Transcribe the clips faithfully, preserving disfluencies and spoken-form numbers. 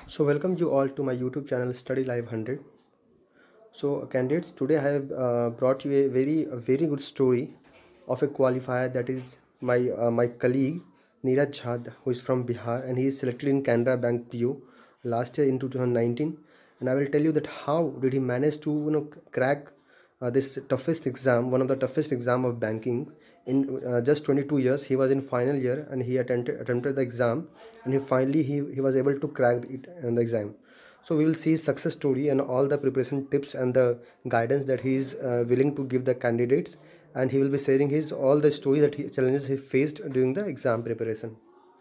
So welcome you all to my YouTube channel Study Live one hundred. So candidates, today I have uh, brought you a very a very good story of a qualifier, that is my uh, my colleague Neeraj Jha, who is from Bihar, and he is selected in Canara Bank P O last year in two thousand nineteen. And I will tell you that how did he manage to you know crack uh, this toughest exam, one of the toughest exam of banking. In uh, just twenty-two years, he was in final year and he attempted attempted the exam, and he finally he, he was able to crack it in the exam. So we will see his success story and all the preparation tips and the guidance that he is uh, willing to give the candidates, and he will be sharing his all the story that he challenges he faced during the exam preparation.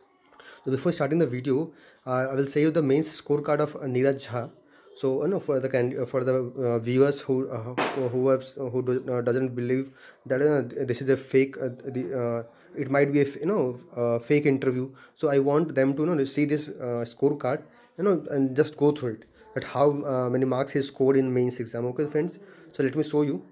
So before starting the video, uh, I will say you the main scorecard of uh, Neeraj Jha. So you know, for the can for the uh, viewers who uh, who have, who do, uh, doesn't believe that uh, this is a fake, uh, the uh, it might be a you know uh, fake interview. So I want them to you know see this uh, scorecard, you know, and just go through it, that how uh, many marks he scored in mains exam. Okay, friends. So let me show you.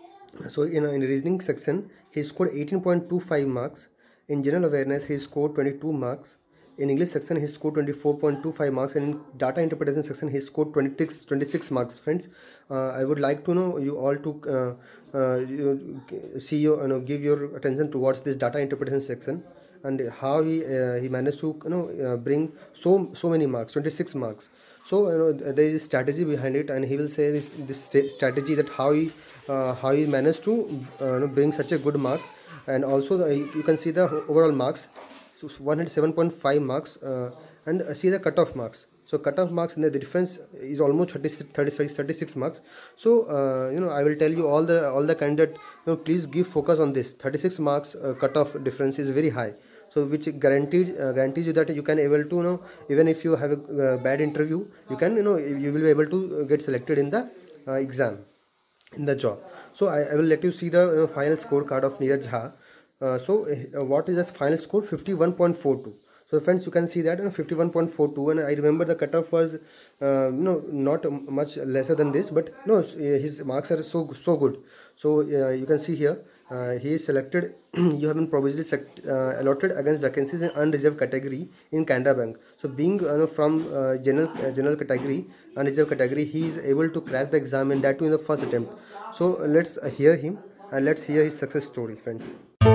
So in, in reasoning section, he scored eighteen point two five marks. In general awareness, he scored twenty-two marks. In English section, he scored twenty-four point two five marks, and in data interpretation section, he scored twenty-six, twenty-six marks. Friends, uh, I would like to know you all to uh, uh, you, see your, you know, give your attention towards this data interpretation section, and how he uh, he managed to you know uh, bring so so many marks, twenty-six marks. So you know there is a strategy behind it, and he will say this this strategy, that how he uh, how he managed to uh, you know, bring such a good mark. And also the, you can see the overall marks, so one hundred seven point five marks, uh, and see the cutoff marks. So cutoff marks, and the difference is almost thirty, thirty, thirty-six marks. So uh, you know I will tell you all the all the candidate, you know, please give focus on this. thirty-six marks uh, cutoff difference is very high. So which guaranteed uh, guarantees you that you can able to you know even if you have a uh, bad interview, you can you know you will be able to get selected in the uh, exam, in the job. So I, I will let you see the uh, final scorecard of Neeraj Jha. Uh, so uh, what is the final score? fifty-one point four two. So friends, you can see that, you know, fifty-one point four two, and I remember the cutoff was uh, you know not much lesser than this, but no, his marks are so so good. So uh, you can see here uh, he is selected. You have been provisionally select, uh, allotted against vacancies in unreserved category in Canara Bank. So being uh, from uh, general uh, general category, unreserved category, he is able to crack the exam, and that too in the first attempt. So uh, let's uh, hear him, and let's hear his success story, friends.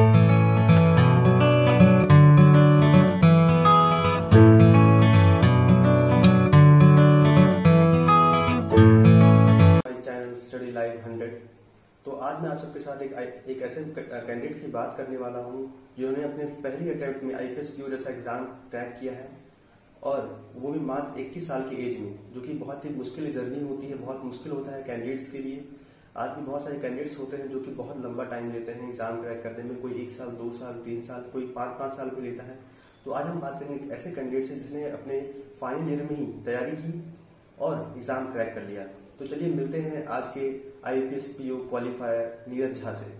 Study live one hundred। तो आज मैं आप सबके साथ एक एक ऐसे candidate की बात करने वाला हूं जिन्होंने अपने पहली अटेम्प्ट में आईपीएस पीओ जैसा एग्जाम क्रैक किया है, और वो भी मात्र इक्कीस साल की एज में, जो कि बहुत ही मुश्किल जर्नी होती है, बहुत मुश्किल होता है कैंडिडेट्स के लिए। आज भी बहुत सारे कैंडिडेट्स होते हैं जो कि बहुत लंबा टाइम लेते हैं एग्जाम क्रैक करने में, कोई एक साल, दो साल, तीन साल, कोई पाँच पाँच साल भी लेता है। तो आज हम बात करेंगे ऐसे कैंडिडेट से जिसने अपने फाइनल ईयर में ही तैयारी की और एग्जाम क्रैक कर लिया। तो चलिए मिलते हैं आज के IPS PO qualifier Neeraj Jha से।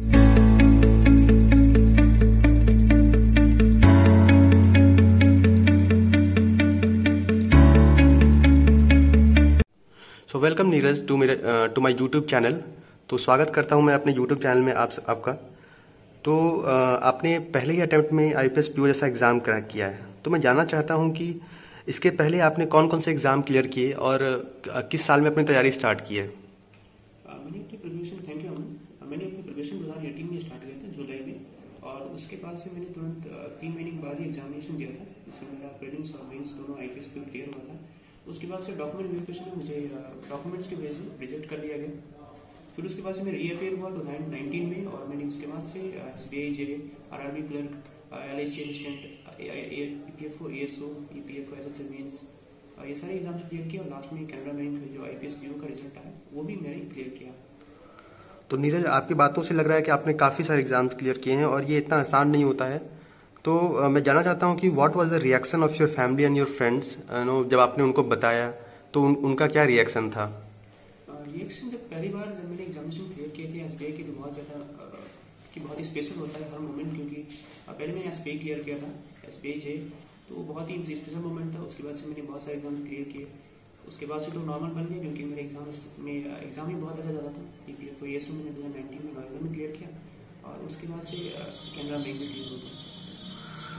सो वेलकम नीरज टू मेरे टू माय यूट्यूब चैनल। तो स्वागत करता हूं मैं अपने यूट्यूब चैनल में आप आपका। तो uh, आपने पहले ही अटेम्प्ट में आईपीएस पीओ जैसा एग्जाम क्रैक किया है, तो मैं जानना चाहता हूं कि इसके पहले आपने कौन कौन से एग्जाम क्लियर किए और किस साल में अपनी तैयारी स्टार्ट की है? मैंने अपनी प्रिपरेशन थैंक यू अमन मैंने अपनी प्रिपरेशन दो हज़ार अठारह में स्टार्ट किया था, जुलाई में, और उसके बाद से मैंने तुरंत तीन महीने के बाद ही एग्जामिनेशन दिया था, जिसमें मेरा प्रीलिम्स और मेंस दोनों आईपीएस पीओ क्लियर हुआ था। उसके बाद से डॉक्यूमेंट वेरिफिकेशन में मुझे डॉक्यूमेंट्स के वजह से रिजेक्ट कर दिया गया। फिर उसके बाद से मैं रीअपेयर हुआ टू थाउजेंड नाइनटीन में, और मैंने उसके बाद से S B I J R R B clerk, L I C assistant, E P F O, A S O, E P F O, S S L mains, ये सारे exams clear किया, और लास्ट में कैनरा बैंक जो IPS PO का result आया वो भी मैंने क्लियर किया। तो नीरज, आपकी बातों से लग रहा है कि आपने काफ़ी सारे एग्जाम्स क्लियर किए हैं, और ये इतना आसान नहीं होता है। तो uh, मैं जानना चाहता हूँ कि what was the reaction of your family and your friends, know जब आपने उनको बताया तो उन, उनका क्या रिएक्शन था? रिएक्शन uh, जब पहली बार जब मैंने एग्जामिनेशन क्लियर किए थे एसबीआई के लिए बहुत ज़्यादा uh, कि बहुत ही स्पेशल होता है हर मोमेंट, क्योंकि uh, पहले मैंने एसबीआई क्लियर किया था, एसबीआई जे, तो बहुत ही स्पेशल मोमेंट था। उसके बाद से मैंने बहुत सारे एग्जाम क्लियर किए, उसके बाद से तो नॉर्मल बन गया, क्योंकि मेरे एग्जाम में एग्जाम ही बहुत अच्छा जाता था। E P F O, A S O मैंने दो हज़ार नाइनटीन में नवंबर में क्लियर किया, और उसके बाद से कैनरा बैंक में क्लियर हो गया।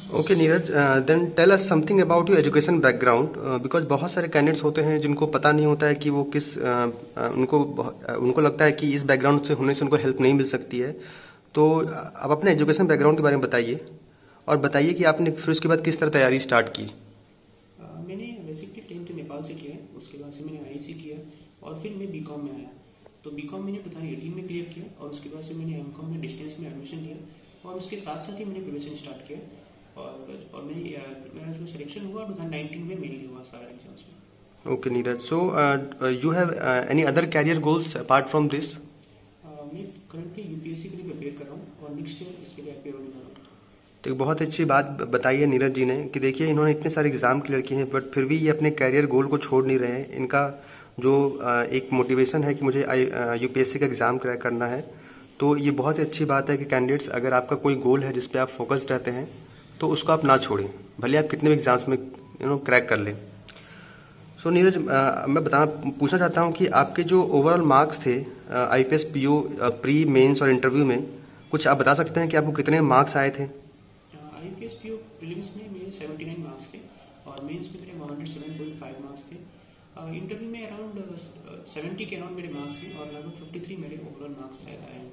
Okay Neeraj, then tell us something about your education background, because बहुत सारे कैंडिडेट्स होते हैं जिनको पता नहीं होता है कि वो किस uh, uh, उनको uh, उनको लगता है कि इस बैकग्राउंड से होने से उनको हेल्प नहीं मिल सकती है। तो uh, आप अपने एजुकेशन बैकग्राउंड के बारे में बताइए और बताइए कि आपने फिर उसके बाद किस तरह तैयारी स्टार्ट की। uh, मैंने बेसिकली टेंथ नेपाल से किया है, उसके बाद से मैंने आई सी किया और फिर मैं बी कॉम में आया। तो बी कॉम मैंने टू थाउजेंड एटीन में क्लियर किया और उसके बाद से मैंने एम कॉम में डिस्टेंस में एडमिशन लिया और उसके साथ साथ ही मैंने प्रिपरेशन स्टार्ट किया और और मैं मेरा जो सिलेक्शन हुआ टू थाउजेंड नाइनटीन में मेनली हुआ सारा एग्जाम्स में। Okay Neeraj, so you have any other career goals apart from this? मैं करंटली यूपीएससी के लिए प्रिपेयर कर रहा हूँ और नेक्स्ट ईयर इसके लिए अपेयर होने वाला हूँ। तो एक बहुत अच्छी बात बताई है नीरज जी ने कि देखिए इन्होंने इतने सारे एग्जाम क्लियर किए हैं बट फिर भी ये अपने कैरियर गोल को छोड़ नहीं रहे हैं। इनका जो uh, एक मोटिवेशन है कि मुझे यूपीएससी का एग्ज़ाम क्रैक करना है, तो ये बहुत ही अच्छी बात है कि कैंडिडेट्स अगर आपका कोई गोल है जिस पे आप फोकस्ड रहते हैं तो उसको आप ना छोड़ें, भले आप कितने भी एग्जाम्स में यू नो क्रैक कर लें। सो so, नीरज, मैं बताना पूछना चाहता हूँ कि आपके जो ओवरऑल मार्क्स थे आईपीएस पीओ प्री मेंस और इंटरव्यू में, कुछ आप बता सकते हैं कि आपको कितने मार्क्स आए थे? आईपीएस पीओ प्रीलिम्स में मेरे सेवेंटी नाइन मार्क्स थे और मेंस में मेरे one hundred seven point five marks थे। इंटरव्यू में अराउंड सेवेंटी के अराउंड मेरे मार्क्स थे और लगभग फिफ्टी थ्री मेरे ओवरऑल मार्क्स आए हैं।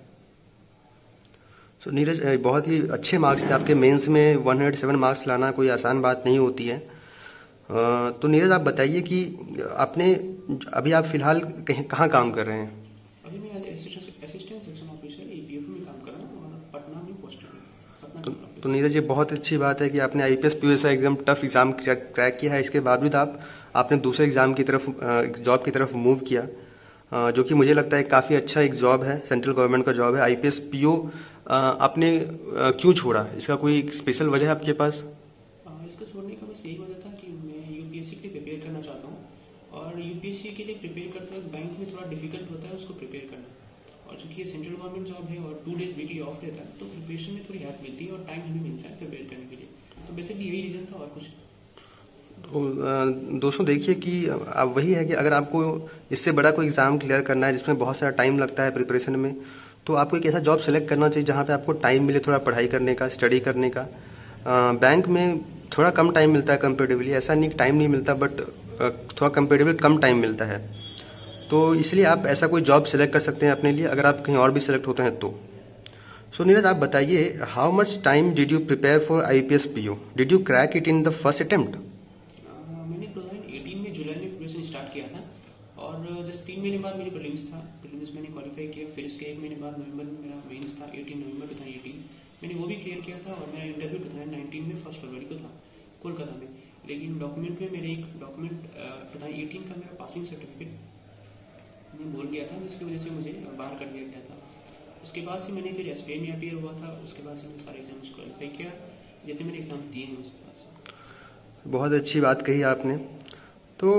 सो so, नीरज, बहुत ही अच्छे मार्क्स थे आपके। मेंस में वन हंड्रेड सेवन मार्क्स लाना कोई आसान बात नहीं होती है। तो नीरज आप बताइए कि आपने अभी आप फिलहाल कहीं कहाँ काम कर रहे हैं? अभी मैं असिस्टेंट सेक्शन ऑफिसर एपीएफ में काम कर रहा हूँ और पटना में पोस्टेड हूँ। तो, तो नीरज, ये बहुत अच्छी बात है कि आपने आईपीएस पीओ जैसा एग्जाम टफ एग्जाम क्रैक किया है, इसके बावजूद आप आपने दूसरे एग्जाम की तरफ जॉब की तरफ मूव किया, जो कि मुझे लगता है काफ़ी अच्छा एक जॉब है, सेंट्रल गवर्नमेंट का जॉब है। आईपीएस पीओ आपने क्यों छोड़ा? इसका कोई स्पेशल वजह है आपके पास? इसको छोड़ने का बस यही वजह था कि मैं यूपीएससी के लिए प्रिपेयर करना चाहता हूँ और यूपीएससी के लिए प्रिपेयर करते वक्त बैंक में थोड़ा डिफिकल्ट होता है उसको प्रिपेयर करना, और चूंकि ये सेंट्रल गवर्नमेंट जॉब है और टू डेज वीकली ऑफ रहता है तो प्रिपरेशन में थोड़ी हेल्प मिलती है और टाइम हमें मिलता है प्रिपेयर करने के लिए। तो बेसिकली यही रीजन था और कुछ। तो दोस्तों देखिए कि अब वही है कि अगर आपको इससे बड़ा कोई एग्ज़ाम क्लियर करना है जिसमें बहुत सारा टाइम लगता है प्रिपरेशन में, तो आपको एक ऐसा जॉब सेलेक्ट करना चाहिए जहाँ पे आपको टाइम मिले थोड़ा पढ़ाई करने का, स्टडी करने का। बैंक में थोड़ा कम टाइम मिलता है कंपेरेटिवली, ऐसा नहीं टाइम नहीं मिलता बट थोड़ा कंपेरेटिवली कम टाइम मिलता है। तो इसलिए आप ऐसा कोई जॉब सेलेक्ट कर सकते हैं अपने लिए अगर आप कहीं और भी सेलेक्ट होते हैं तो। सो नीरज आप बताइए, how much time did you prepare for IPS PO? Did you crack it in the first attempt? मैंने टू थाउजेंड एटीन में जुलाई में प्रिपरेशन स्टार्ट किया था और जस्ट तीन महीने बाद मेरी प्रीलिम्स था। प्रीलिम्स मैंने क्वालिफाई किया, फिर इसके एक महीने बाद नवंबर में मेरा मेंस था, अठारह नवंबर टू थाउजेंड एटीन मैंने वो भी क्लियर किया था और मेरा इंटरव्यू टू थाउजेंड नाइनटीन में फर्स्ट फरवरी को था कोलकाता में। लेकिन डॉक्यूमेंट में मेरे एक डॉक्यूमेंट टू थाउजेंड एटीन का मेरा पासिंग सर्टिफिकेट मैं भूल गया था, जिसकी वजह से मुझे बाहर कर दिया गया था। उसके बाद से मैंने फिर एसबीआई में अपियर हुआ था, उसके बाद से मैंने सारे एग्जाम्स क्वालिफाई किया, जितने मैंने एग्जाम दिए हैं उसके बाद से। बहुत अच्छी बात कही आपने। तो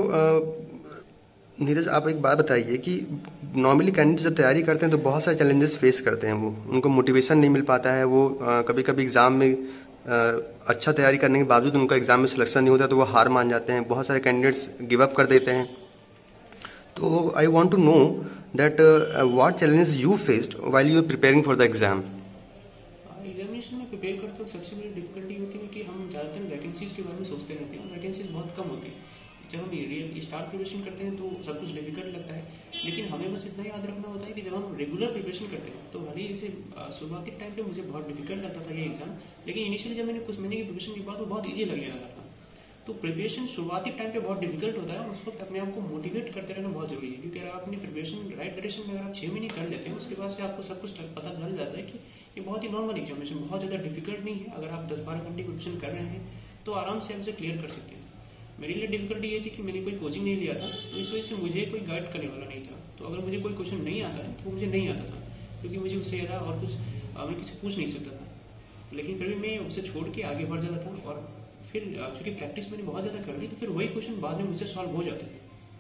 नीरज आप एक बात बताइए कि नॉर्मली कैंडिडेट जब तैयारी करते हैं तो बहुत सारे चैलेंजेस फेस करते हैं, वो उनको मोटिवेशन नहीं मिल पाता है, वो कभी कभी एग्ज़ाम में आ, अच्छा तैयारी करने के बावजूद उनका एग्ज़ाम में सिलेक्शन नहीं होता तो वो हार मान जाते हैं, बहुत सारे कैंडिडेट्स गिव अप कर देते हैं। तो I want to know that what challenges you faced while you are preparing for the exam? Examination में प्रिपेयर करते वक्त सबसे बड़ी डिफिकल्टी होती है कि हम ज़्यादातर वैकेंसीज के बारे में सोचते रहते हैं, वैकेंसीज बहुत कम होती है। जब हम स्टार्ट प्रिपरेशन करते हैं तो सब कुछ डिफिकल्ट लगता है, लेकिन हमें बस इतना याद रखना होता है कि जब हम रेगुलर प्रिपरेशन करते हैं तो भले ही जैसे शुरुआती टाइम पे मुझे बहुत डिफिकल्ट लगता था ये एग्जाम, लेकिन इनिशियली जब मैंने कुछ महीने की प्रिपरेशन के बाद वो बहुत ईजी लगने लगा था। तो प्रिपरेशन शुरुआती टाइम पे बहुत डिफिकल्ट होता है, उस वक्त अपने आप को मोटिवेट करते रहना बहुत जरूरी है, क्योंकि अगर आप अपनी प्रिपरेशन राइट डायरेक्शन में अगर आप छह महीने कर लेते हैं उसके बाद से आपको सब कुछ पता चल जाता है कि ये बहुत ही नॉर्मल एग्जामिनेशन, बहुत ज़्यादा डिफिकल्ट नहीं है। अगर आप दस बारह घंटे प्रिपरेशन कर रहे हैं तो आराम से आप इसे क्लियर कर सकते हैं। मेरे लिए डिफिकल्टी ये थी कि मैंने कोई कोचिंग नहीं लिया था, तो इस वजह से मुझे कोई गाइड करने वाला नहीं था। तो अगर मुझे कोई क्वेश्चन नहीं आता है तो वो मुझे नहीं आता था, क्योंकि मुझे उससे ज़्यादा और कुछ मैं किसी पूछ नहीं सकता था। लेकिन फिर भी मैं उसे छोड़ के आगे बढ़ जाता था और फिर चूंकि प्रैक्टिस मैंने बहुत ज़्यादा कर ली तो फिर वही क्वेश्चन बाद में मुझसे सॉल्व हो जाते थे।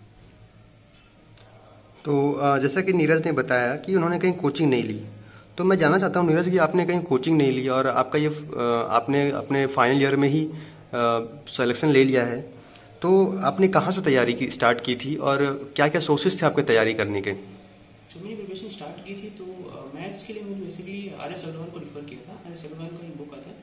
तो जैसा कि नीरज ने बताया कि उन्होंने कहीं कोचिंग नहीं ली, तो मैं जानना चाहता हूँ नीरज कि आपने कहीं कोचिंग नहीं ली और आपका ये आपने अपने फाइनल ईयर में ही सिलेक्शन ले लिया है, तो आपने कहाँ से तैयारी की स्टार्ट की थी और क्या क्या सोर्सेज थे आपके तैयारी करने के? जब मैंने प्रिपरेशन स्टार्ट की थी तो मैथ्स के लिए मैंने बेसिकली आर एस अग्रवाल को रिफर किया था। आर एस अग्रवाल का एक बुक आता है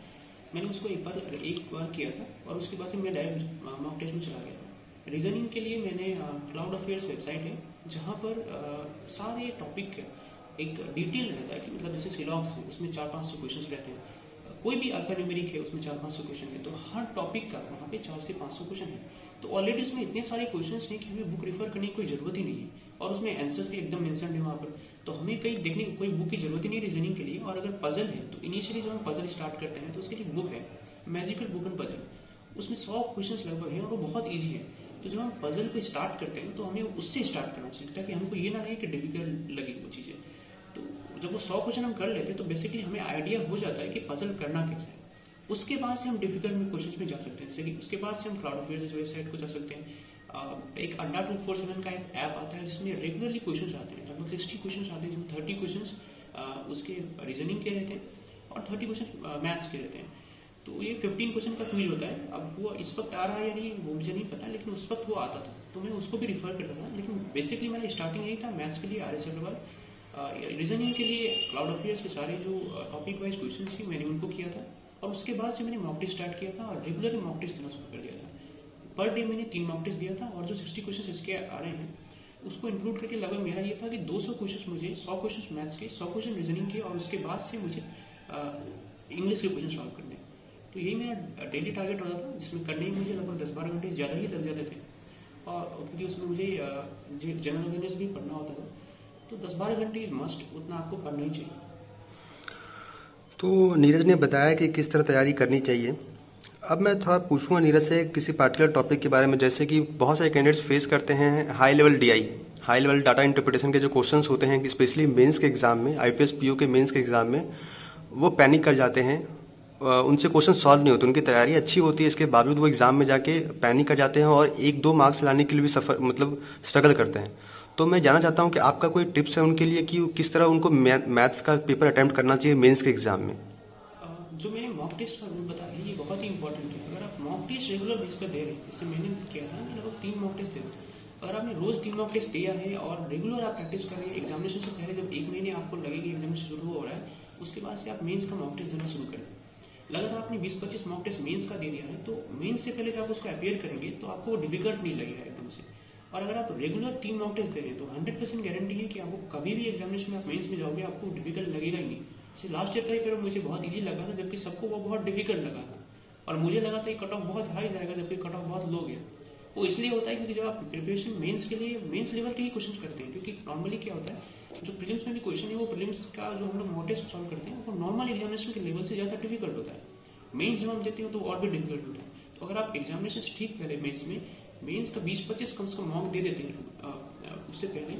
मैंने उसको एक बार एक बार किया था और उसके बाद से मैं डायरेक्ट मॉक टेस्ट में चला गया था। रीजनिंग के लिए मैंने क्लाउड अफेयर्स वेबसाइट है जहाँ पर आ, सारे टॉपिक का एक डिटेल रहता है कि मतलब जैसे सिलॉक्स है उसमें चार पाँच सौ क्वेश्चन रहते हैं, कोई भी अल्फान्यूमेरिक है उसमें चार पाँच सौ क्वेश्चन है, तो हर टॉपिक का वहाँ पे चार से पाँच सौ क्वेश्चन है। तो ऑलरेडी उसमें इतने सारे क्वेश्चंस हैं कि हमें बुक रेफर करने की कोई जरूरत ही नहीं है और उसमें आंसर्स भी एकदम मेंशन है वहाँ पर, तो हमें कहीं देखने की कोई बुक की जरूरत ही नहीं रीजनिंग के लिए। और अगर पजल है तो इनिशियली जब हम पजल स्टार्ट करते हैं तो उसके लिए बुक है मैजिकल बुक एंड पजल, उसमें सौ क्वेश्चन लगभग है और वो बहुत ईजी है। तो जब हम पजल को स्टार्ट करते हैं तो हमें उससे स्टार्ट करना चाहिए ताकि हमको ये ना रहे कि डिफिकल्ट लगे वो चीजें। तो जब वो सौ क्वेश्चन हम कर लेते हैं तो बेसिकली हमें आइडिया हो जाता है कि पजल करना कैसे है। उसके बाद से हम डिफिकल्ट में क्वेश्चन में जा सकते हैं, जैसे कि उसके बाद से हम क्लाउड अफेयर्स वेबसाइट को जा सकते हैं। एक अड्डा टू फोर सेवन का एक ऐप आता है जिसमें रेगुलरली क्वेश्चन आते हैं, लगभग सिक्सटी क्वेश्चन आते हैं जिसमें थर्टी क्वेश्चन उसके रीजनिंग के रहते हैं और थर्टी क्वेश्चन मैथ्स के रहते हैं। तो ये फिफ्टीन क्वेश्चन का क्विज होता है। अब वो इस वक्त आ रहा है या नहीं वो मुझे नहीं पता, लेकिन उस वक्त वो आता था तो मैं उसको भी रिफर करता था। लेकिन बेसिकली मैंने स्टार्टिंग यही था, मैथ्स के लिए आर एस अग्रवाल, रीजनिंग के लिए क्लाउड अफेयर्स के सारे जो टॉपिक वाइज क्वेश्चन थे मैंने उनको किया था। और उसके बाद से मैंने मॉक टेस्ट स्टार्ट किया था और रेगुलरली मॉक टेस्ट देना शुरू कर दिया था। पर डे मैंने तीन मॉक टेस्ट दिया था और जो सिक्सटी क्वेश्चन इसके आ रहे हैं उसको इंक्लूड करके लगभग मेरा ये था कि दो सौ क्वेश्चन मुझे, सौ क्वेश्चन मैथ्स के, सौ क्वेश्चन रीजनिंग के और उसके बाद से मुझे इंग्लिश के क्वेश्चन सॉल्व करने। तो यही मेरा डेली टारगेट होता था जिसमें करने में मुझे लगभग दस बारह घंटे ज़्यादा ही लग जाते थे और क्योंकि उसमें मुझे जनरल अवेयरनेस भी पढ़ना होता था, तो दस बारह घंटे मस्ट उतना आपको पढ़ना ही चाहिए। तो नीरज ने बताया कि किस तरह तैयारी करनी चाहिए। अब मैं थोड़ा पूछूंगा नीरज से किसी पार्टिकुलर टॉपिक के बारे में, जैसे कि बहुत सारे कैंडिडेट्स फेस करते हैं high level DI, high level data interpretation के जो क्वेश्चंस होते हैं कि स्पेशली मेंस के एग्जाम में, आईपीएस पीओ के मेंस के एग्जाम में वो पैनिक कर जाते हैं, उनसे क्वेश्चन सॉल्व नहीं होते, उनकी तैयारी अच्छी होती है इसके बावजूद वो एग्जाम में जाके पैनिक कर जाते हैं और एक दो मार्क्स लाने के लिए भी सफर मतलब स्ट्रगल करते हैं। तो मैं जानना चाहता हूं कि आपका कोई टिप्स है उनके लिए कि किस तरह उनको मैथ्स का पेपर अटेम्प्ट करना चाहिए मेंस के एग्जाम में। जो मैंने मॉक टेस्ट का रूल बताया ये बहुत ही इंपॉर्टेंट है। अगर आप मॉक टेस्ट रेगुलर बेस पर दे रहे हैं, जैसे मैंने किया था मैं लगभग तीन मॉक टेस्ट दे रहे थे, अगर आपने रोज तीन मॉक टेस्ट दिया है और रेगुलर आप प्रैक्टिस कर रहे हैं, एग्जामिनेशन से पहले जब एक महीने आपको लगेगी एग्जामिनेशन शुरू हो रहा है उसके बाद से आप मेंस का मॉक टेस्ट देना शुरू करें। अगर आपने बीस पच्चीस मॉक टेस्ट मेंस का दे दिया है तो मेंस से पहले जब आप उसको अपेयर करेंगे तो आपको डिफिकल्ट नहीं लगेगा एकदम से। और अगर आप रेगुलर तीन मॉक टेस्ट दे रहे हैं तो हंड्रेड परसेंट गारंटी है कि आपको कभी भी एग्जामिनेशन में आप मेंस में जाओगे आपको डिफिकल्ट लगेगा ही नहीं। जैसे लास्ट ईयर का ही पेपर मुझे बहुत इजी लगा था जबकि सबको वो बहुत डिफिकल्ट लगा था और मुझे लगा था कट ऑफ बहुत हाई जाएगा जबकि कट ऑफ बहुत लो गया। वो इसलिए होता है क्योंकि जब आप प्रिपरेशन मेंस के लिए मेंस लेवल के ही क्वेश्चन करते हैं, क्योंकि नॉर्मली क्या होता है जो प्रीलिम्स में भी क्वेश्चन है वो प्रीलिम्स का जो हम लोग मॉक टेस्ट सॉल्व करते हैं वो नॉर्मल एग्जामिनेशन के लेवल से ज्यादा डिफिकल्ट होता है। मेंस जब हम देते हैं तो और भी डिफिकल्ट होता है। तो अगर आप एग्जामिनेशन ठीक पहले मेंस में मेंस का बीस पच्चीस कम से कम मॉक दे देते हैं उससे पहले,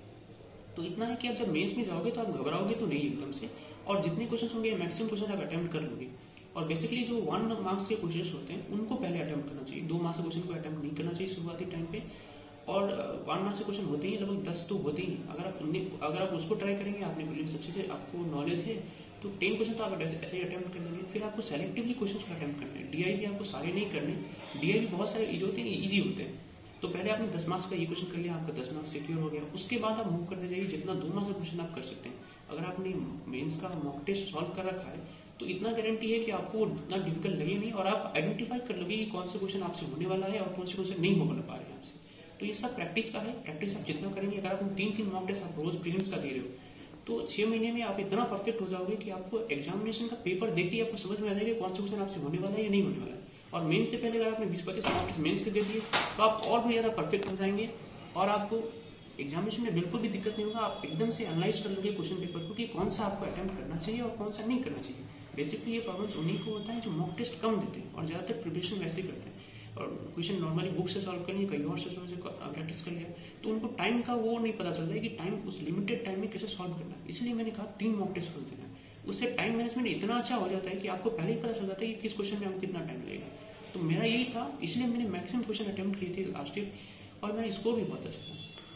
तो इतना है कि आप जब मेंस में जाओगे तो आप घबराओगे तो नहीं एकदम से, और जितने क्वेश्चन होंगे मैक्सिमम क्वेश्चन आप अटेम्प्ट कर लोगे। और बेसिकली जो वन मार्क्स के क्वेश्चन होते हैं उनको पहले अटेम्प्ट करना चाहिए, दो मार्क्स के क्वेश्चन को अटेम्प्ट नहीं करना चाहिए शुरुआती टाइम पे। और वन मार्क्स के क्वेश्चन होते ही लगभग दस तो होते ही, अगर आप अगर आप उसको ट्राई करेंगे, आपने प्रीलिम्स अच्छे से आपको नॉलेज है तो टेन क्वेश्चन तो आप ऐसे ऐसे ही अटेम्प्ट कर लेंगे। फिर आपको सेलेक्टिवली क्वेश्चन अटेम्प्ट करना है। डीआई भी आपको सारे नहीं करने, डीआई भी बहुत सारे होते हैं ईजी होते हैं। तो पहले आपने दस मार्क्स का ये क्वेश्चन कर लिया, आपका दस मार्क्स सिक्योर हो गया, उसके बाद आप मूव करते जाइए जितना दो मार्क्स का क्वेश्चन आप कर सकते हैं। अगर आपने मेंस का मॉक टेस्ट सॉल्व कर रखा है तो इतना गारंटी है कि आपको इतना डिफिकल्ट लगे नहीं और आप आइडेंटिफाई कर लोगे कि कौन सा क्वेश्चन आपसे होने वाला है और कौन से क्वेश्चन नहीं हो पा रहे हैं आपसे। तो ये सब प्रैक्टिस का है, प्रैक्टिस आप जितना करेंगे, अगर आप तीन तीन मॉक टेस्ट आप रोज प्रीलिम्स का दे रहे हो तो छह महीने में आप इतना परफेक्ट हो जाओगे कि आपको एग्जामिनेशन का पेपर देखते ही आपको समझ में आ जाएगा कौन सा क्वेश्चन आपसे होने वाला है या नहीं होने वाला है। और मेंस से पहले अगर आपने बीस पच्चीस मॉक टेस्ट मेंस के दे दिए तो आप और भी ज्यादा परफेक्ट हो जाएंगे और आपको एग्जामिनेशन में बिल्कुल भी दिक्कत नहीं होगा। आप एकदम से एनालाइज कर लोगे क्वेश्चन पेपर को कि कौन सा आपको अटेम्प्ट करना चाहिए और कौन सा नहीं करना चाहिए। बेसिकली ये प्रॉब्लम्स उन्हीं को होता है जो मॉक टेस्ट कम देते हैं और ज्यादातर प्रिपरेशन वैसे करते हैं और क्वेश्चन नॉर्मली बुक से सॉल्व कर लिया, कहीं और से प्रैक्टिस कर लिया, तो उनको टाइम का वो नहीं पता चलता है कि टाइम उस लिमिटेड टाइम में कैसे सॉल्व करना है। इसलिए मैंने कहा तीन मॉक टेस्ट कर देना, उससे टाइम मैनेजमेंट इतना अच्छा हो जाता है कि आपको पहले ही पता चल जाता है कि किस क्वेश्चन में हमको कितना टाइम लगेगा। तो मेरा यही था, इसलिए मैंने मैक्सिमम क्वेश्चन अटेम्प्ट किए थे लास्ट ईयर और मेरा स्कोर भी बहुत अच्छा था।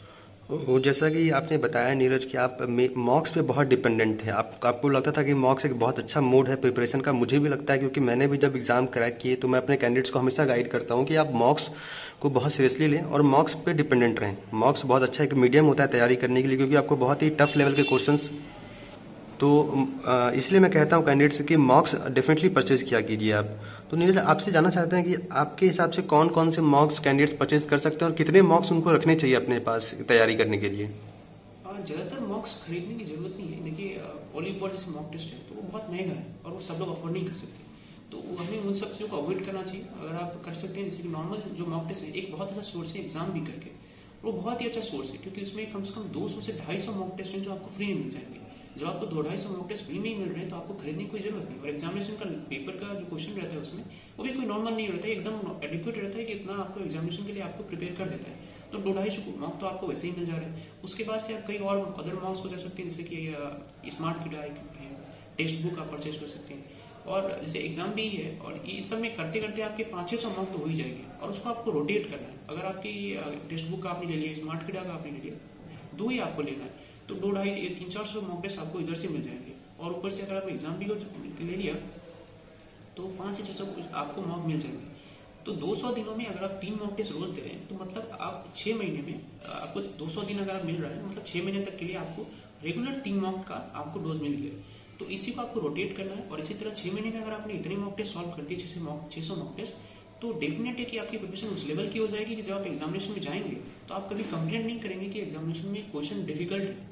वो जैसा कि आपने बताया नीरज कि आप मॉक्स पे बहुत डिपेंडेंट है, आप, आपको लगता था कि मॉक्स एक बहुत अच्छा मोड है प्रिपरेशन का। मुझे भी लगता है क्योंकि मैंने भी जब एग्जाम क्रैक किए तो मैं अपने कैंडिडेट्स को हमेशा गाइड करता हूं कि आप मॉक्स को बहुत सीरियसली लें और मॉक्स पे डिपेंडेंट रहें। मॉक्स बहुत अच्छा एक मीडियम होता है तैयारी करने के लिए क्योंकि आपको बहुत ही टफ लेवल के क्वेश्चन तो अ, इसलिए मैं कहता हूँ कैंडिडेट्स से कि मॉक्स डेफिनेटली परचेज किया कीजिए आप। तो नीरज, आपसे जानना चाहते हैं कि आपके हिसाब से कौन कौन से मॉक्स कैंडिडेट्स परचेज कर सकते हैं और कितने मॉक्स उनको रखने चाहिए अपने पास तैयारी करने के लिए? ज़्यादातर मॉक्स खरीदने की जरूरत नहीं है। देखिए, ओलिव बोर्ड जैसे मॉक टेस्ट है तो वो बहुत महंगा है और वो सब लोग अफोर्ड नहीं कर सकते, तो हमें उन सब चीज़ों को अवॉइड करना चाहिए। अगर आप कर सकते हैं, जैसे कि नॉर्मल जो मॉक टेस्ट है, एक बहुत अच्छा सोर्स है एग्जाम भी करके, वो बहुत ही अच्छा सोर्स है, क्योंकि उसमें कम से कम दो सौ से ढाई सौ मॉक टेस्ट हैं जो आपको फ्री में मिल जाएंगे। जब आपको दो ढाई सौ मॉक टेस्ट फ्री में ही मिल रहे हैं तो आपको खरीदने की कोई जरूरत नहीं। और एग्जामिनेशन का पेपर का जो क्वेश्चन रहता है उसमें वो भी कोई नॉर्मल नहीं रहता है, एकदम एडिक्वेट रहता है कि इतना आपको एग्जामिनेशन के लिए आपको प्रिपेयर कर देता है। तो दो ढाई सौ मॉक तो आपको वैसे ही मिल जा रहे हैं। उसके बाद से आप कई और अदर मॉक्स को जा सकते हैं, जैसे कि स्मार्ट किट है, टेक्स्ट बुक आप परचेज कर सकते हैं, और जैसे एग्जाम भी है। और ये सब में करते करते आपके पाँच छः सौ मॉक तो हो ही जाएंगे, और उसको आपको रोटेट करना है। अगर आपकी टेक्स्ट बुक का आपने ले लिया, स्मार्ट किट का आपने ले लिया, दो ही आपको लेना है, तो दो ढाई तीन चार सौ मॉक टेस्ट आपको इधर से मिल जाएंगे। और ऊपर से अगर आप एग्जाम भी ले लिया तो पाँच से छः सौ आपको मॉक मिल जाएंगे। तो दो सौ दिनों में अगर आप तीन मॉक टेस्ट रोज दे रहे हैं तो मतलब आप छह महीने में आपको दो सौ दिन अगर आप मिल रहा है, मतलब छह महीने तक के लिए आपको रेगुलर तीन मॉक का आपको डोज मिल गया। तो इसी को आपको रोटेट करना है। और इसी तरह छह महीने में अगर आपने इतने मॉक टेस्ट सॉल्व कर दिए, छह सौ मॉक छह सौ मॉक टेस्ट, तो डेफिनेट है कि आपकी प्रिपरेशन उस लेवल की हो जाएगी कि जब आप एग्जामिनेशन में जाएंगे तो आप कभी कंप्लेंट नहीं करेंगे कि एग्जामिनेशन में क्वेश्चन डिफिकल्ट है।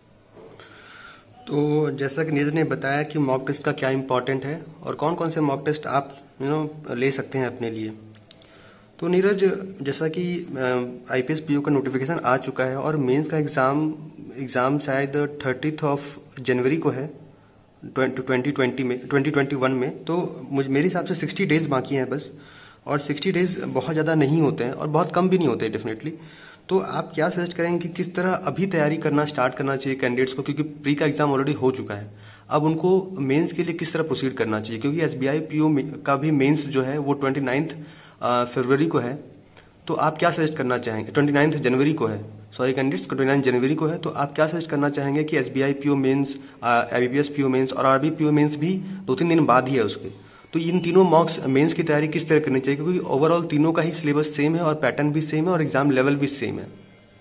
तो जैसा कि नीरज ने बताया कि मॉक टेस्ट का क्या इंपॉर्टेंट है और कौन कौन से मॉक टेस्ट आप यू नो ले सकते हैं अपने लिए। तो नीरज, जैसा कि आईपीएस पीओ का नोटिफिकेशन आ चुका है और मेंस का एग्ज़ाम एग्ज़ाम शायद थर्टीथ ऑफ जनवरी को है ट्वेंटी ट्वेंटी में ट्वेंटी ट्वेंटी वन में। तो मुझे मेरे हिसाब से सिक्सटी डेज बाकी हैं बस, और सिक्सटी डेज बहुत ज़्यादा नहीं होते हैं और बहुत कम भी नहीं होते डेफिनेटली। तो आप क्या सजेस्ट करेंगे कि किस तरह अभी तैयारी करना स्टार्ट करना चाहिए कैंडिडेट्स को, क्योंकि प्री का एग्जाम ऑलरेडी हो चुका है। अब उनको मेंस के लिए किस तरह प्रोसीड करना चाहिए, क्योंकि एसबीआई पीओ का भी मेंस जो है वो ट्वेंटी नाइन्थ फरवरी को है। तो आप क्या सजेस्ट करना चाहेंगे? ट्वेंटी नाइन्थ जनवरी को है, sorry candidates, twenty ninth January को है। तो आप क्या सजेस्ट करना चाहेंगे कि SBI PO mains, IBPS PO mains और आरबी पीओ मेंस भी दो तीन दिन बाद ही है उसके, तो इन तीनों मॉक्स मेंस की तैयारी किस तरह करनी चाहिए, क्योंकि ओवरऑल तीनों का ही सिलेबस सेम है और पैटर्न भी सेम है और एग्जाम लेवल भी सेम है।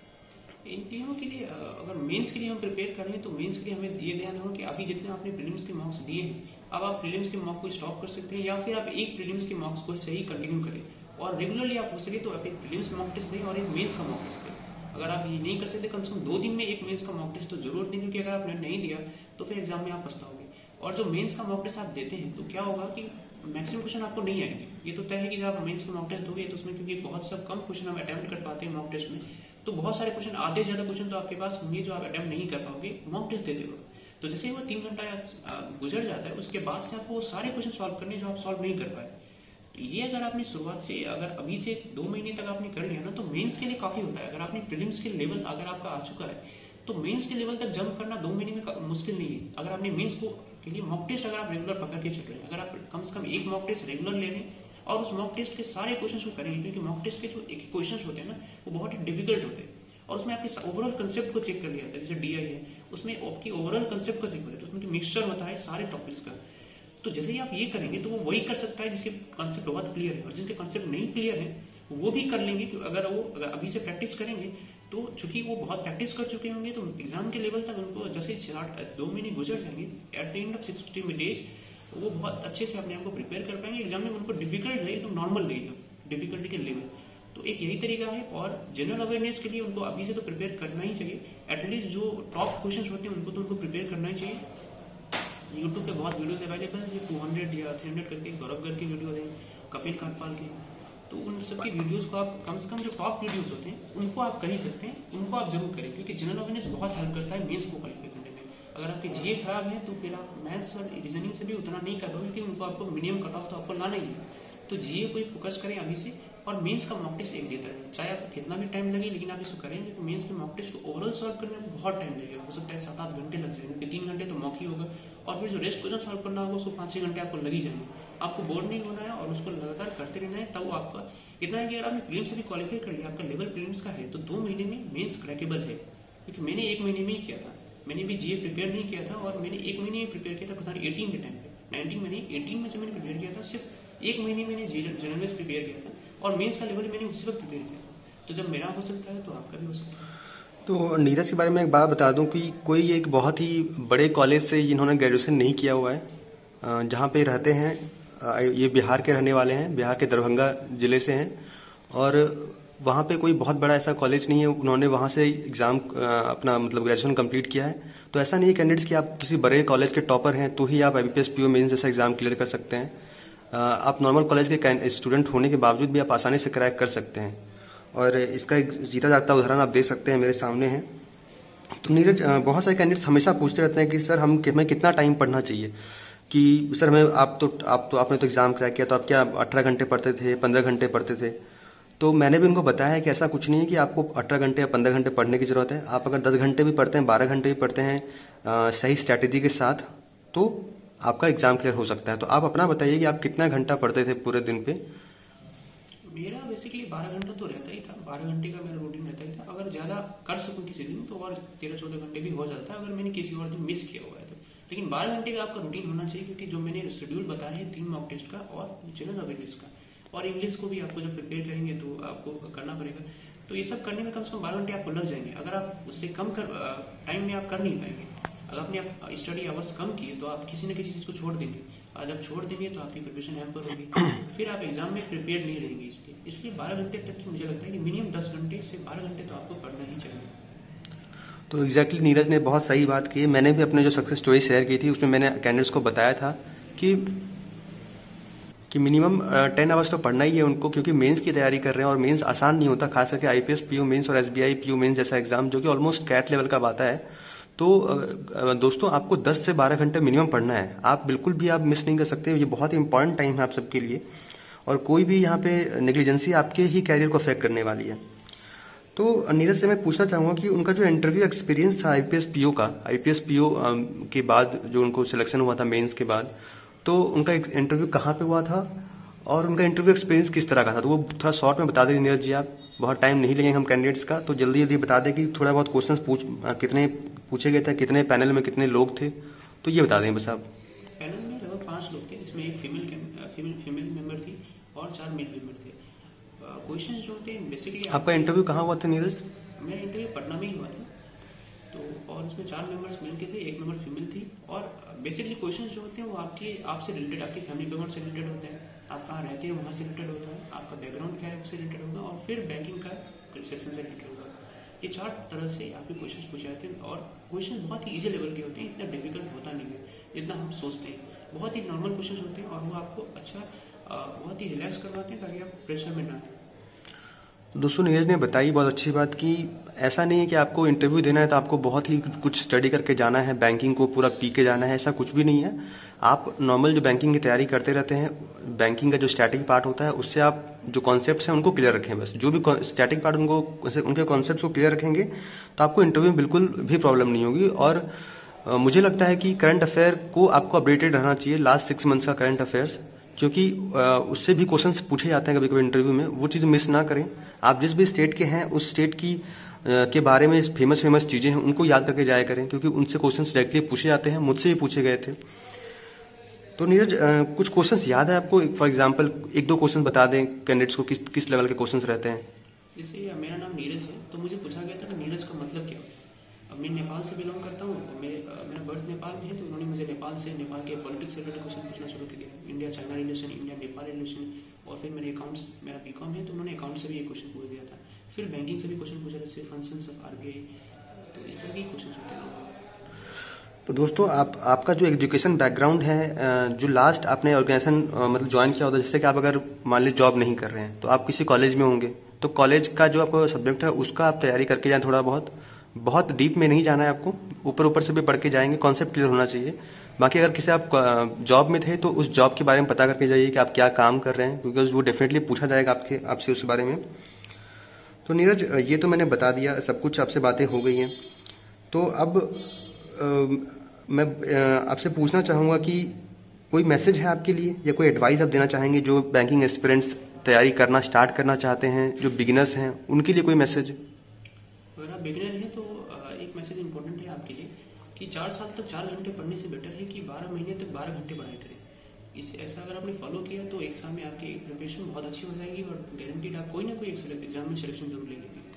इन तीनों के लिए अगर मेंस के लिए हम प्रिपेयर कर रहे हैं तो मेंस के लिए हमें ये ध्यान रखना कि अभी जितने आपने प्रीलिम्स के मार्क्स दिए हैं, अब आप प्रीलिम्स के मार्क्स को स्टॉप कर सकते हैं, या फिर आप एक प्रीलिम्स के मार्क्स को सही कंटिन्यू करें। और रेगुलरली आप हो सके तो आप एक प्रीलिम्स मॉक टेस्ट दें और एक मेंस का मॉक टेस्ट दें। अगर आप ये नहीं कर सकते, कम से कम दो दिन में एक मेंस का मॉक टेस्ट तो जरूरत नहीं, क्योंकि अगर आपने नहीं दिया तो फिर एग्जाम में आप पछताओगे। और जो मेंस का मॉक टेस्ट आप देते हैं तो क्या होगा कि मैक्सिमम क्वेश्चन आपको नहीं आएंगे। ये तो तय है कि जब आप मेंस का मॉक टेस्ट दोगे तो उसमें, क्योंकि बहुत सब कम क्वेश्चन हम अटेम्प्ट कर पाते हैं मॉक टेस्ट में, तो बहुत सारे क्वेश्चन, आधे ज्यादा क्वेश्चन तो आपके पास होंगे जो आप अटेम्प्ट नहीं कर पाओगे मॉक टेस्ट देते वक्त। तो जैसे ही वो तीन घंटा गुजर जाता है, उसके बाद से आपको सारे क्वेश्चन सॉल्व करने जो आप सॉल्व नहीं कर पाए। तो ये अगर आपने शुरुआत से, अगर अभी से दो महीने तक आपने कर लिया ना, तो मेंस के लिए काफी होता है। अगर आपने प्रीलिम्स के लेवल अगर आपका आ चुका है तो मेंस के लेवल तक जंप करना दो महीने में मुश्किल नहीं है। अगर आपने मेंस को के लिए मॉक टेस्ट अगर आप रेगुलर पकड़ के चल रहे हैं, अगर आप कम से कम एक मॉक टेस्ट रेगुलर ले लें और उस मॉक टेस्ट के सारे क्वेश्चन को करेंगे, क्योंकि मॉक टेस्ट के जो एक क्वेश्चन होते हैं ना वो बहुत ही डिफिकल्ट होते हैं, और उसमें आपके ओवरऑल कंसेप्ट को चेक कर लिया जाता है। जैसे डीआई है, उसमें आपकी ओवरऑल कंसेप्ट को चेक कर लेते हैं, उसमें मिक्सचर होता है सारे टॉपिक्स का। तो जैसे ही आप ये करेंगे तो वो वही कर सकता है जिसके कॉन्सेप्ट बहुत क्लियर है, और जिनके कॉन्सेप्ट नहीं क्लियर है वो भी कर लेंगे। अगर वो अगर अभी से प्रैक्टिस करेंगे तो चूंकि वो बहुत प्रैक्टिस कर चुके होंगे, तो एग्जाम के लेवल तक उनको जैसे दो महीने गुजर जाएंगे, at the end of sixty days वो बहुत अच्छे से अपने आप को प्रिपेयर कर पाएंगे। एग्जाम में उनको डिफिकल्ट रहे तो नॉर्मल रहेगा डिफिकल्टी के लेवल। तो एक यही तरीका है। और जनरल अवेयरनेस के लिए उनको अभी से तो प्रिपेयर करना ही चाहिए। एटलीस्ट जो टॉप क्वेश्चन होते हैं उनको तो उनको प्रिपेयर करना ही चाहिए। यूट्यूब पे बहुत वीडियोस अवेलेबल है, टू हंड्रेड या थ्री हंड्रेड करके गौरव गर्ग के वीडियो है, कपिल कांडपाल के, तो उन सबकी वीडियोस को आप कम से कम जो टॉप वीडियोस होते हैं उनको आप कर ही सकते हैं, उनको आप जरूर करें, क्योंकि जनरल अवेयरनेस बहुत हेल्प करता है मेंस को क्वालिफाई करने में। अगर आपके जीए खराब है तो फिर आप मैथ्स और रीजनिंग से भी उतना नहीं कर पाओगे, क्योंकि उनको आपको मिनिमम कट ऑफ तो आपको लाना ही है। तो जीए को फोकस करें अभी से, और मेंस का मॉक टेस्ट एक देता है, चाहे आपको कितना भी टाइम लगे, लेकिन आप इसको करेंगे तो मेंस के मॉक टेस्ट को ओवरऑल सॉल्व करने में बहुत टाइम लगेगा। हो सकता है सात आठ घंटे लग जाएंगे, क्योंकि तीन घंटे तो मॉक ही होगा, और फिर जो रेस्ट क्वेश्चन सॉल्व करना होगा उसको पांच छह घंटे आपको लग ही जाएंगे। आपको बोर नहीं होना है और उसको लगातार करते रहना है। तब आपका इतना है कि अगर आपने प्रीलिम्स से भी क्वालिफाई कर लिया, आपका लेवल प्रीलिम्स का है, तो दो महीने में मेंस क्रैकेबल है। क्योंकि मैंने एक महीने में ही किया था, मैंने भी जीए प्रिपेयर नहीं किया था, और मैंने एक महीने में प्रिपेयर किया था टू थाउजेंड एटीन के टाइम पे। नाइनटीन में एटीन में जब मैंने प्रिपेयर किया था, सिर्फ एक महीने में जनरल में प्रिपेयर किया था, और मेंस का लेवल मैंने उसी वक्त प्रिपेयर किया था। तो जब मेरा हो सकता है तो आपका भी हो सकता है। तो नीरज के बारे में एक बात बता दूं कि कोई एक बहुत ही बड़े कॉलेज से इन्होंने ग्रेजुएशन नहीं किया हुआ है। अ, जहाँ पे रहते हैं, अ, ये बिहार के रहने वाले हैं, बिहार के दरभंगा जिले से हैं। और वहाँ पे कोई बहुत बड़ा ऐसा कॉलेज नहीं है, उन्होंने वहाँ से एग्ज़ाम अपना मतलब ग्रेजुएशन कंप्लीट किया है। तो ऐसा नहीं है कैंडिडेट्स कि आप किसी बड़े कॉलेज के टॉपर हैं तो ही आप I B P S P O mains जैसा एग्ज़ाम क्लियर कर सकते हैं। अ, आप नॉर्मल कॉलेज के स्टूडेंट होने के बावजूद भी आप आसानी से क्रैक कर सकते हैं। और इसका एक जीता जागता उदाहरण आप देख सकते हैं, मेरे सामने है। तो नीरज, अ, बहुत सारे कैंडिडेट्स हमेशा पूछते रहते हैं कि सर हम हमें कितना टाइम पढ़ना चाहिए, कि सर हमें आप तो आप तो आपने तो एग्ज़ाम क्रैक किया, तो आप क्या अठारह घंटे पढ़ते थे, पंद्रह घंटे पढ़ते थे? तो मैंने भी उनको बताया है कि ऐसा कुछ नहीं है कि आपको अठारह घंटे या पंद्रह घंटे पढ़ने की ज़रूरत है। आप अगर दस घंटे भी पढ़ते हैं, बारह घंटे भी पढ़ते हैं अ, सही स्ट्रैटेजी के साथ, तो आपका एग्ज़ाम क्लियर हो सकता है। तो आप अपना बताइए कि आप कितना घंटा पढ़ते थे पूरे दिन पे? मेरा बेसिकली बारह घंटा तो रहता ही था, बारह घंटे का मेरा रूटीन रहता ही था। अगर ज़्यादा कर सकूं किसी दिन तो और तेरह चौदह घंटे भी हो जाता है, अगर मैंने किसी और दिन मिस किया हुआ है तो। लेकिन बारह घंटे का आपका रूटीन होना चाहिए, क्योंकि जो मैंने शेड्यूल बताया है, तीन मॉक टेस्ट का और जनरल अवेयरनेस का, और इंग्लिश को भी आपको जब प्रिपेयर करेंगे तो आपको करना पड़ेगा। तो ये सब करने में कम से कम बारह घंटे आपको लग जाएंगे। अगर आप उससे कम कर टाइम में आप कर नहीं पाएंगे, अगर आपने आप स्टडी आवर्स कम किए तो आप किसी न किसी चीज़ को छोड़ देंगे, और जब छोड़ देंगे तो आपकी प्रिपरेशन हैम्पर होगी, फिर आप एग्जाम में प्रिपेयर नहीं रहेंगे। इसलिए इसलिए बारह घंटे तक की मुझे लगता है कि मिनिमम दस घंटे से बारह घंटे तो आपको पढ़ना ही चाहिए। तो एग्जैक्टली exactly, नीरज ने बहुत सही बात की। मैंने भी अपने जो सक्सेस स्टोरी शेयर की थी उसमें मैंने कैंडिडेट्स को बताया था कि कि मिनिमम टेन आवर्स तो पढ़ना ही है उनको, क्योंकि मेंस की तैयारी कर रहे हैं और मेंस आसान नहीं होता, खास करके I P S P O mains और S B I P O mains जैसा एग्जाम जो कि ऑलमोस्ट कैट लेवल का आता है। तो अ, दोस्तों, आपको दस से बारह घंटे मिनिमम पढ़ना है। आप बिल्कुल भी आप मिस नहीं कर सकते, ये बहुत ही इंपॉर्टेंट टाइम है आप सबके लिए। और कोई भी यहाँ पे नेग्लिजेंसी आपके ही कैरियर को अफेक्ट करने वाली है। तो नीरज से मैं पूछना चाहूँगा कि उनका जो इंटरव्यू एक्सपीरियंस था I P S P O का, I P S P O के बाद जो उनको सिलेक्शन हुआ था मेंस के बाद, तो उनका इंटरव्यू कहाँ पे हुआ था और उनका इंटरव्यू एक्सपीरियंस किस तरह का था? तो वो थोड़ा शॉर्ट में बता दें नीरज जी आप, बहुत टाइम नहीं लगेंगे हम कैंडिडेट्स का। तो जल्दी जल्दी बता दें कि थोड़ा बहुत क्वेश्चंस पूछ कितने पूछे गए थे, कितने पैनल में कितने लोग थे, तो ये बता दें बस आप। पैनल में लगभग पांच लोग थे, जिसमें एक फीमेल फीमेल फीमेल मेंबर थी और चार मेल मेंबर थे। क्वेश्चन जो थे बेसिकली, आपका इंटरव्यू कहाँ हुआ था नीरज? मेरा इंटरव्यू पटना में ही हुआ था। तो और उसमें चार मेंबर्स मेल के थे, एक मेंबर फीमेल थी। और बेसिकली क्वेश्चन जो होते हैं वो आपके आपसे रिलेटेड, आपकी फैमिली बैकग्राउंड से रिलेटेड होते हैं, आप कहाँ रहते हैं वहाँ से रिलेटेड होता है, आपका बैकग्राउंड क्या है उससे रिलेटेड होगा, और फिर बैंकिंग का सेक्शन से रिलेटेड होगा। ये चार तरह से आपके क्वेश्चन पूछे जाते हैं, और क्वेश्चन बहुत ही ईजी लेवल के होते हैं, इतना डिफिकल्ट होता नहीं है जितना हम सोचते हैं। बहुत ही नॉर्मल क्वेश्चन होते हैं, और वो आपको अच्छा बहुत ही रिलैक्स करवाते हैं ताकि आप प्रेशर में ना आए। दोस्तों, नीरज ने बताई बहुत अच्छी बात कि ऐसा नहीं है कि आपको इंटरव्यू देना है तो आपको बहुत ही कुछ स्टडी करके जाना है, बैंकिंग को पूरा पी के जाना है, ऐसा कुछ भी नहीं है। आप नॉर्मल जो बैंकिंग की तैयारी करते रहते हैं, बैंकिंग का जो स्टैटिक पार्ट होता है उससे आप जो कॉन्सेप्ट्स हैं उनको क्लियर रखें। बस जो भी स्टैटिक पार्ट उनको उनके कॉन्सेप्ट्स को क्लियर रखेंगे तो आपको इंटरव्यू में बिल्कुल भी प्रॉब्लम नहीं होगी। और आ, मुझे लगता है कि करंट अफेयर को आपको अपडेटेड रहना चाहिए, लास्ट सिक्स मंथ्स का करंट अफेयर्स, क्योंकि उससे भी क्वेश्चंस पूछे जाते हैं कभी कभी इंटरव्यू में, वो चीज़ मिस ना करें। आप जिस भी स्टेट के हैं उस स्टेट की के बारे में फेमस फेमस चीज़ें हैं उनको याद करके जाया करें, क्योंकि उनसे क्वेश्चंस डायरेक्टली पूछे जाते हैं, मुझसे भी पूछे गए थे। तो नीरज, कुछ क्वेश्चंस याद है आपको? फॉर एग्जांपल एक दो क्वेश्चन बता दें कैंडिडेट्स को, किस किस लेवल के क्वेश्चंस रहते हैं। जैसे मेरा नाम नीरज है, तो मुझे पूछा गया था कि नीरज का मतलब क्या है। अब मैं नेपाल से बिलोंग करता हूँ, मेरे मेरा बर्थ नेपाल में है, तो उन्होंने मुझे नेपाल से नेपाल के पॉलिटिक्स से रिलेटेड क्वेश्चन पूछना शुरू कर दिया, India China relation, India Nepal relation. और फिर मेरे अकाउंट्स, मेरा बी कॉम है तो उन्होंने अकाउंट से भी एक क्वेश्चन पूछ दिया था। फिर बैंकिंग से भी क्वेश्चन पूछा, जैसे functions of R B I. तो इस तरह के क्वेश्चन होते हैं। तो दोस्तों, आप आपका जो एजुकेशन बैकग्राउंड है, जो लास्ट आपने ऑर्गेनाइजेशन मतलब ज्वाइन किया होता है, जैसे कि आप अगर मान लीजिए जॉब नहीं कर रहे हैं तो आप किसी कॉलेज में होंगे, तो कॉलेज का जो आपका सब्जेक्ट है उसका आप तैयारी करके जाएं। थोड़ा बहुत बहुत डीप में नहीं जाना है आपको, ऊपर ऊपर से भी पढ़ के जाएंगे, कॉन्सेप्ट क्लियर होना चाहिए। बाकी अगर किसी आप जॉब में थे तो उस जॉब के बारे में पता करके जाइए कि आप क्या काम कर रहे हैं, बिकॉज वो डेफिनेटली पूछा जाएगा आपके आपसे उस बारे में। तो नीरज, ये तो मैंने बता दिया, सब कुछ आपसे बातें हो गई हैं। तो अब आ, मैं आपसे पूछना चाहूँगा कि कोई मैसेज है आपके लिए या कोई एडवाइस आप देना चाहेंगे जो बैंकिंग एस्पिरेंट्स तैयारी करना स्टार्ट करना चाहते हैं, जो बिगिनर्स हैं, उनके लिए कोई मैसेज? अगर आप बिगिनर हैं तो एक मैसेज इंपॉर्टेंट है आपके लिए कि चार साल तक चार घंटे पढ़ने से बेटर है कि बारह महीने तक बारह घंटे पढ़ाई करें। इस ऐसा अगर आपने फॉलो किया तो एक साल में आपकी प्रिपरेशन बहुत अच्छी हो जाएगी, और गारंटीड आप कोई ना कोई एग्जाम में सिलेक्शन जरूर ले लेंगे।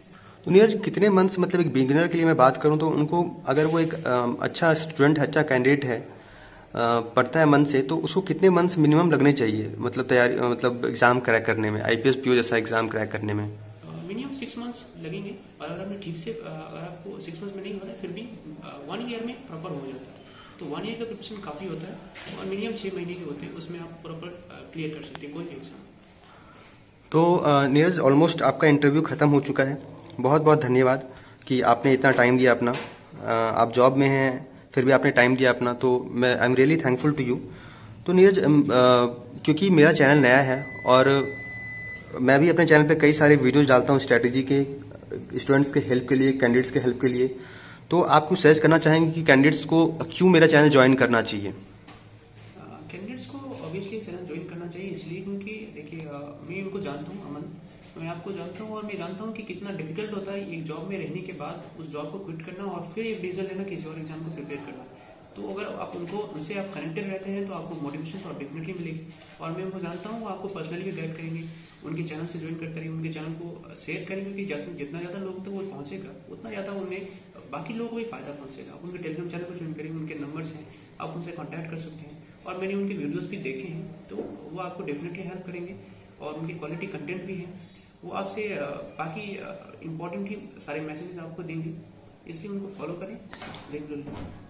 तो नीरज, कितने मंथ्स, मतलब एक बिगिनर के लिए मैं बात करूं तो उनको, अगर वो एक अ, अच्छा स्टूडेंट, अच्छा कैंडिडेट है, अ, पढ़ता है मन से, तो उसको कितने मंथ्स मिनिमम लगने चाहिए, मतलब तैयारी, अ, मतलब एग्जाम क्रैक करने में, आईपीएस पीओ जैसा एग्जाम क्रैक करने में? मिनिमम सिक्स मंथ्स लगेंगे, और अगर आपने ठीक से अ, अगर आपको सिक्स मंथ्स में नहीं हो रहा है फिर भी वन ईयर में प्रॉपर हो जाता है। तो वन ईयर का प्रिपरेशन काफ़ी होता है, और मिनिमम छः महीने के होते हैं, उसमें आप प्रॉपर क्लियर कर सकते हैं कोई भी एग्जाम। तो अ, नीरज, ऑलमोस्ट आपका इंटरव्यू ख़त्म हो चुका है। बहुत बहुत धन्यवाद कि आपने इतना टाइम दिया अपना। अ, आप जॉब में हैं, फिर भी आपने टाइम दिया अपना, तो मैं I am really thankful to you. तो नीरज, अम, अ, क्योंकि मेरा चैनल नया है और मैं भी अपने चैनल पे कई सारे वीडियोस डालता हूँ स्ट्रैटेजी के, स्टूडेंट्स के हेल्प के लिए, कैंडिडेट्स के हेल्प के लिए, तो आप कुछ सजेस्ट करना चाहेंगे कि कैंडिडेट्स को क्यों मेरा चैनल ज्वाइन करना चाहिए? कैंडिडेट्स को ऑब्वियसली चैनल ज्वाइन करना चाहिए, इसलिए क्योंकि देखिए अ, मैं उनको जानता हूँ अमन, मैं आपको जानता हूँ, और मैं जानता हूँ कि कितना डिफिकल्ट होता है एक जॉब में रहने के बाद उस जॉब को क्विट करना और फिर एक डिसीजन लेना किसी और एग्जाम को प्रिपेयर करना। तो अगर आप उनको उनसे आप कनेक्टेड रहते हैं तो आपको मोटिवेशन तो डेफिनेटली मिलेगी, और मैं उनको जानता हूँ, वो आपको पर्सनली भी गाइड करेंगे, उनके चैनल से ज्वाइन करते रहिए, उनके चैनल को शेयर करेंगे कि जितना ज़्यादा लोग तक वो पहुंचेगा उतना ज़्यादा उनमें बाकी लोगों को भी फायदा पहुंचेगा। आप उनके टेलीग्राम चैनल को ज्वाइन करेंगे, उनके नंबर्स हैं, आप उनसे कॉन्टैक्ट कर सकते हैं, और मैंने उनके वीडियोस भी देखे हैं, तो वो आपको डेफिनेटली हेल्प करेंगे, और उनकी क्वालिटी कंटेंट भी है, वो आपसे बाकी इंपॉर्टेंट ही सारे मैसेजेस आपको देंगे, इसलिए उनको फॉलो करें रेगुलरली।